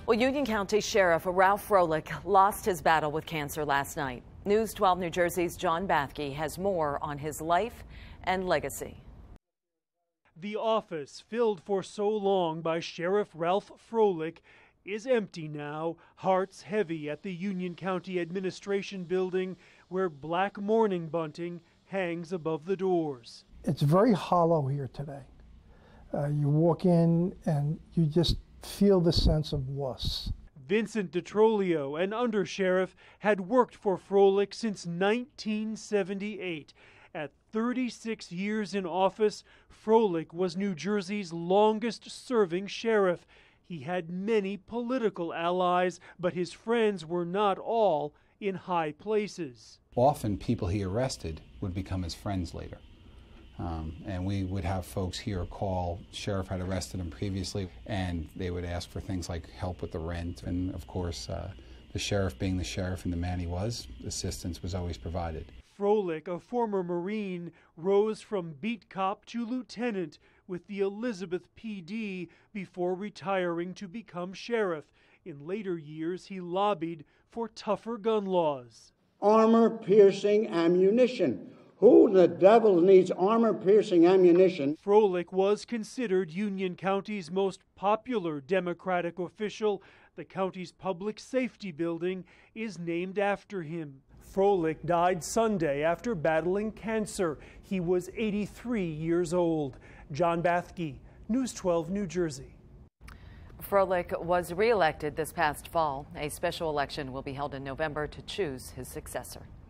Well, Union County Sheriff Ralph Froehlich lost his battle with cancer last night. News 12 New Jersey's John Bathke has more on his life and legacy. The office, filled for so long by Sheriff Ralph Froehlich, is empty now, hearts heavy at the Union County Administration Building, where black mourning bunting hangs above the doors. It's very hollow here today. You walk in and you just feel the sense of loss. Vincent DeTrolio, an undersheriff, had worked for Froelich since 1978. At 36 years in office, Froelich was New Jersey's longest-serving sheriff. He had many political allies, but his friends were not all in high places. Often people he arrested would become his friends later. And we would have folks here call, sheriff had arrested him previously, and they would ask for things like help with the rent. And of course, the sheriff being the sheriff and the man he was, assistance was always provided. Froelich, a former Marine, rose from beat cop to lieutenant with the Elizabeth PD before retiring to become sheriff. In later years, he lobbied for tougher gun laws. Armor-piercing ammunition. Who the devil needs armor-piercing ammunition? Froelich was considered Union County's most popular Democratic official. The county's public safety building is named after him. Froelich died Sunday after battling cancer. He was 83 years old. John Bathke, News 12, New Jersey. Froelich was reelected this past fall. A special election will be held in November to choose his successor.